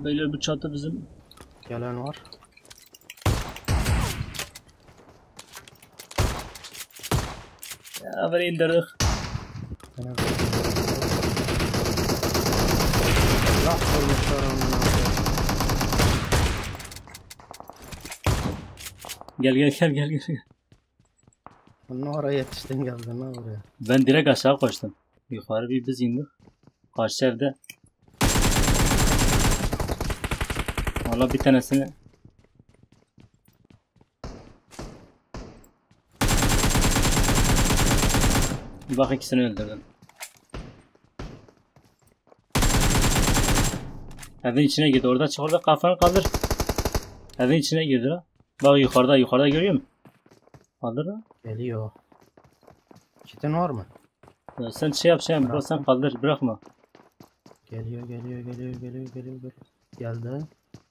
Beyler bu çatı bizim. Gelen var. Ya böyle indirdik. Allah koymuşlar onunla. Gel. Ne oraya yetiştin geldin ne oraya? Ben direkt aşağı koştum. Yukarı bir biz indik. Karşı evde. Valla bir tanesini. Bir bak ikisini öldürdüm. Evin içine girdi. Orada çık, orada kafanı kaldır. Evin içine girdi la. Bak yukarıda görüyor musun? Kaldır la. Geliyor. Kitin var mı? Ya sen şey yap. Bak sen kaldır, bırakma. Geliyor. Geldi.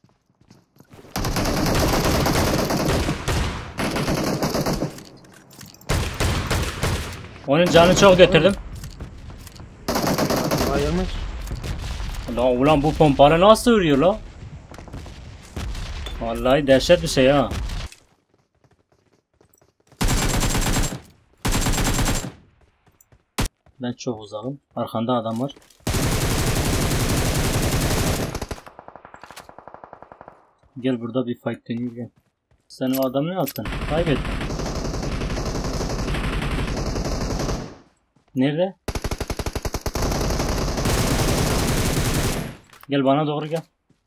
Onun canını çok götürdüm. Bayılmış. Ulan bu pompalı nasıl vuruyor la? Vallahi dehşet bir şey ha. Ben çok uzağım. Arkanda adam var. Gel burada bir fight dönüyor gel. Sen o adamı ne yaptın? Kaybettin. Nerede? Gel bana doğru gel.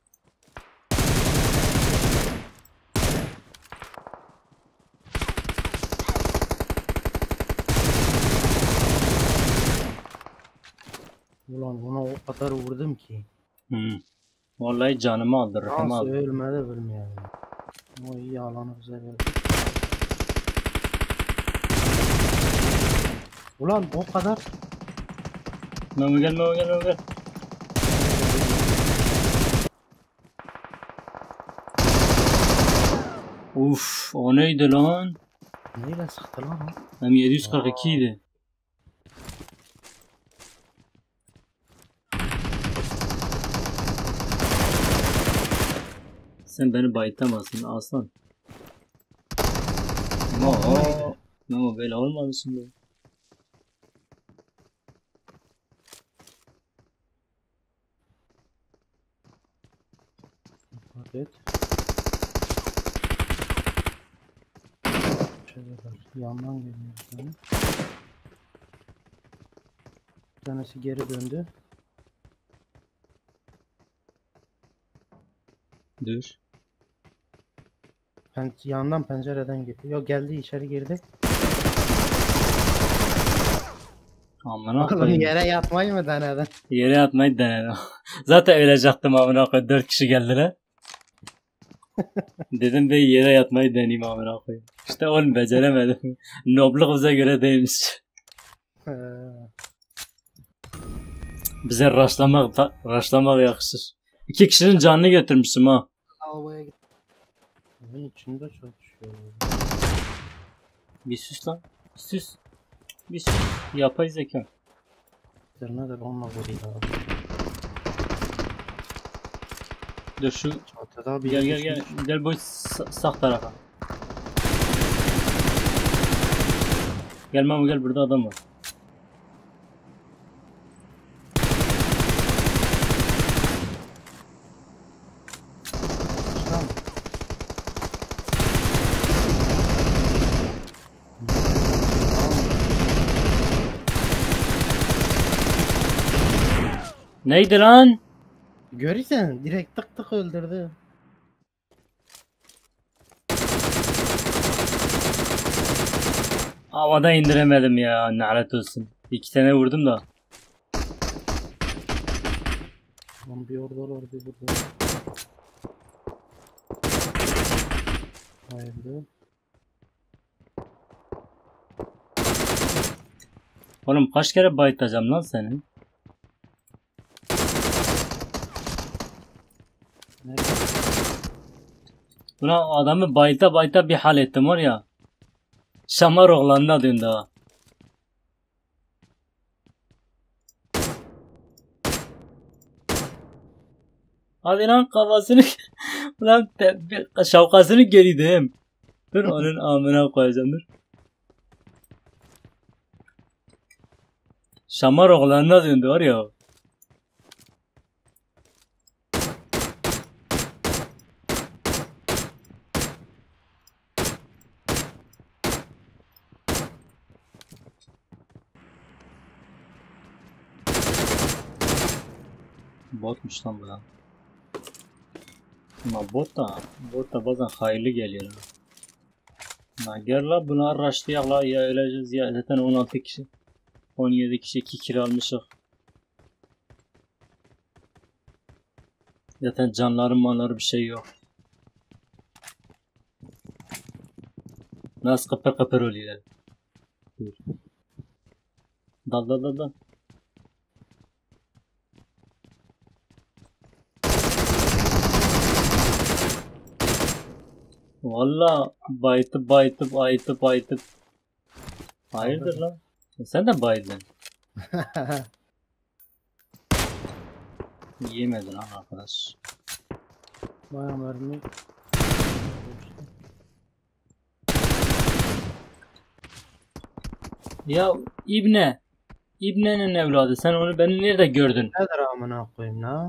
Ulan ona o kadar vurdum ki. Vallahi canımı aldı. Rahim Nasıl aldı. ölmedi bilmiyorum. O iyi alanı bize verdi. Ulan o kadar. Memo gel. Uf, o neydi lan? Neyle sıktı lan o? Hem 742 idi. Sen beni bayıtamazsın aslan. Memo böyle olmadı şimdi. Evet. Şöyle bak. Yandan geliyor bir tane. Bir tanesi geri döndü. Dur. Yandan pencereden girdi. Yok geldi içeri girdi. Amına Oğlum koyayım. yere yatmayı mı denedin? Yere atmayı denedim. Zaten ölecektim amına koyayım. 4 kişi geldiler. Dedim ben yere yatmayı deneyeyim amına koyayım. İşte oğlum beceremedim. Nobluk bize göre değilmiş. Bize raşlamak yakışır. 2 kişinin canını götürmüşüm ha. Havaya git. Evin içinde çalışıyor. Bir sus lan. Bir sus. Yapay zeka. Nedir onunla vuruyor. Dur şu. Çatıda bir Gel. Gel bu sağ tarafa. Gel Mamo gel, burada adam var. Tamam. Neydi lan? Görürsen direkt tık tık öldürdü. Havada indiremedim ya, lanet olsun. 2 tane vurdum da. Lan bir oradalar bir burada. Hayırlı. Oğlum kaç kere bayıtacağım lan seni? Buna adamı bayta bir hal ettim var ya. Şamar oğlanına dön daha. Hadi lan kafasını. Ulan şapkasını geriydim. Dur onun amına koyacağım dur. Şamar oğlanına döndü var ya. Botmuş lan bu ya. Ama bot da bazen hayırlı geliyor. Ha. Gel la bunu araştırak la ya öleceğiz ya zaten 16 kişi. 17 kişi 2 kilo almışız. Zaten canları bir şey yok. Nasıl kıpır kıpır oluyor. Dur. Dal. Valla baytıp. Hayırdır lan? Sen de baydın. Yemedin lan arkadaş. Bayağı mermi. Ya İbne. İbne'nin evladı. Sen onu beni nerede gördün? Nedir amına koyayım la?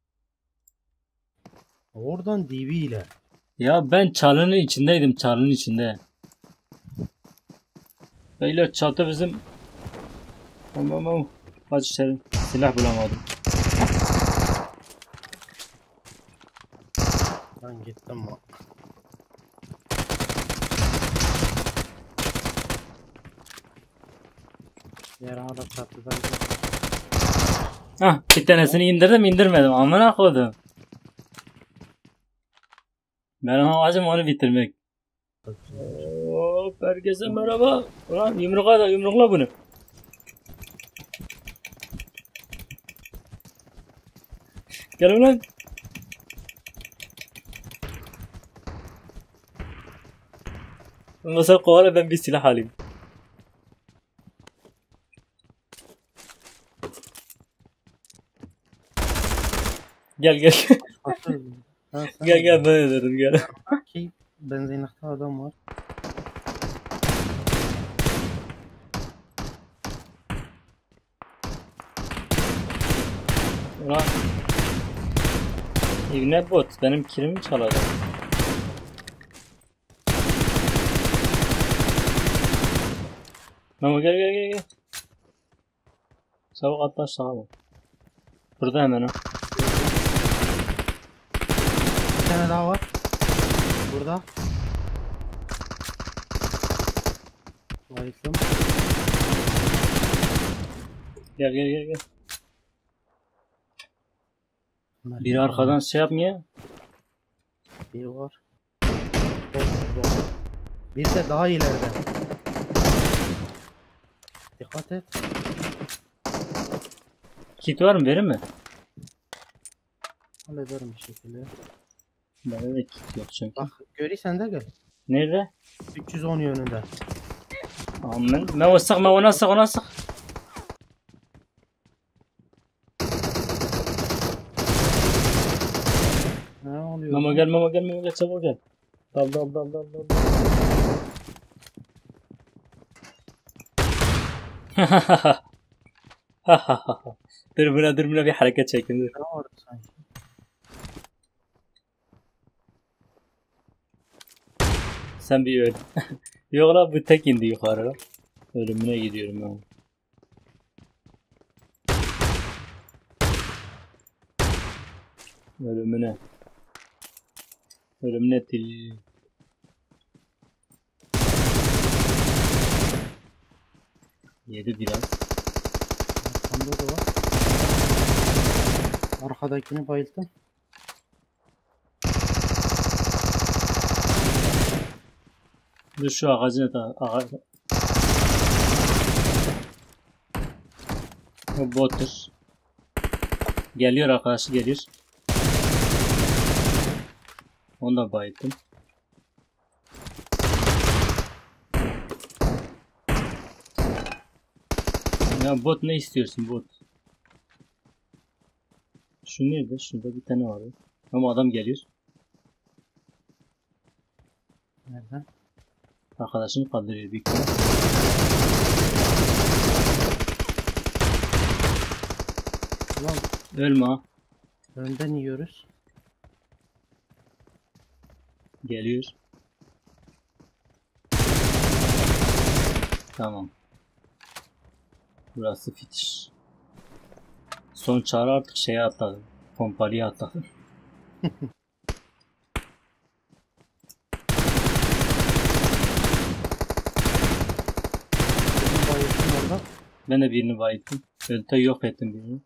Oradan DB ile. Ya ben çalının içindeydim. Çalının içinde. Beyler çatı bizim. Tamam. Kaç içeri. Silah bulamadım. Ben gittim bak. Yer hala çatıdan. Hah bir tanesini indirdim indirmedim. Amına koydum. Ben amacım onu bitirmek. Hop herkese merhaba. Ulan yumrukla bunu. Gel ulan. Mesela kovala ben bir silah alayım. Gel. Gel ben ederim gel. Ki benzinlikte adam var. Ulan. İbne bot benim kilimi çalacak. Memo gel. Çabuk atla aşağı bak. Burada hemen o. Bir tane daha var. Burada. Bayıldım. Gel. Biri arkadan şey yapmıyor. Bir var. Bir de daha ileride. Dikkat et. Kit var mı verir mi? Hallederim bir şekilde. Bende de kit yok çünkü. Bak görürsen de gel. Nerede? 310 yönünde. Aman. Memo sık ona sık. Ne oluyor? Memo gel çabuk gel. Dal. Dur buna bir hareket çekin dur. Ne var sanki? Sen bir öl. Yok lan bu tek indi yukarı. Ölümüne gidiyorum ben. Ölümüne dil. Yedi biraz. Arkamda da var. Arkadakini bayıldım. Dur şu ağacına da ağaç. O bottur. Geliyor arkadaşı geliyor. Onu da bayıldım. Ya bot ne istiyorsun bot? Şu nerede? Şurada bir tane var. Ama adam geliyor. Nereden? Arkadaşını kaldırıyor büyük ihtimal. Ulan Ölme ha. önden yiyoruz. Geliyor. Tamam. Burası fitiş. Son çağrı artık şeye atladı. Pompalıya atladı. Benim bayıldım orada. Ben de birini bayılttım. Öte yok ettim birini.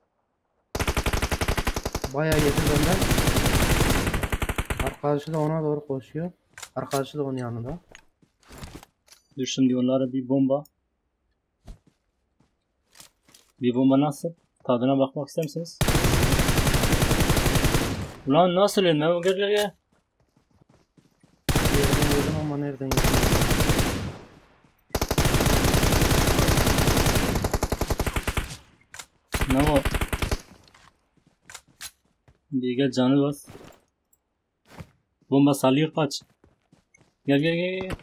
Bayağı yedi benden. Arkadaşı da ona doğru koşuyor. Arkadaşı da onun yanında. Dur şimdi onlara bir bomba. Bir bomba nasıl? Tadına bakmak ister misiniz? Ulan nasıl ölmem? Gel gel gel. Yerden yedim ama nereden yedim? Ne var? Bir gel canı bas. Bomba salıyor kaç. Gel gel gel gel.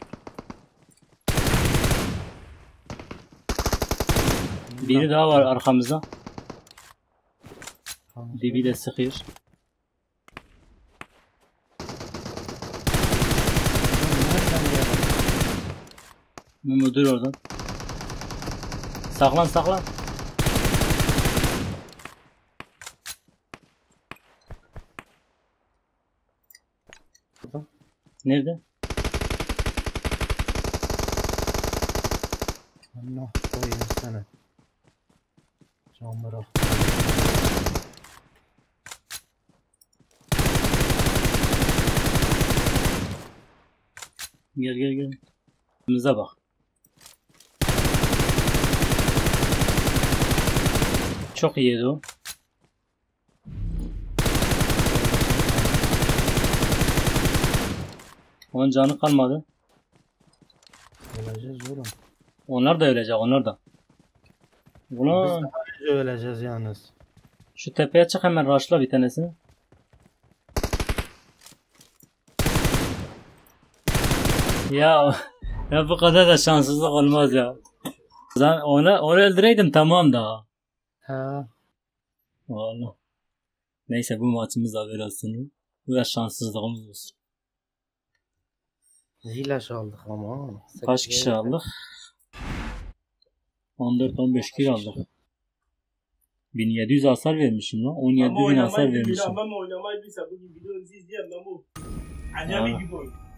Biri daha var arkamızda. Tamam. Dibi de sıkıyor. Nereden yedim? Memo dur oradan. Saklan saklan. Burada. Nerede? Allah koyayım sana. Can bırak. Gel gel gel. Önümüze bak. Çok iyiydi o. Onun canı kalmadı. Öleceğiz oğlum. Onlar da ölecek, onlar da. Biz Ulan daha önce öleceğiz yalnız. şu tepeye çık hemen rushla bir tanesini. Ya ya bu kadar da şanssızlık olmaz ya. Ben onu öldüreydim tamam da. He. Vallahi. Neyse bu maçımız da böyle olsun. Bu da şanssızlığımız olsun. İlaç aldık ama. Kaç kişi aldık? 14-15 kilo aldık. 1700 hasar vermişim lan. 17.000 hasar vermişim. Ama oynamayı bilse bugün videoyu izleyen ben bu. Acayip gibi oyun.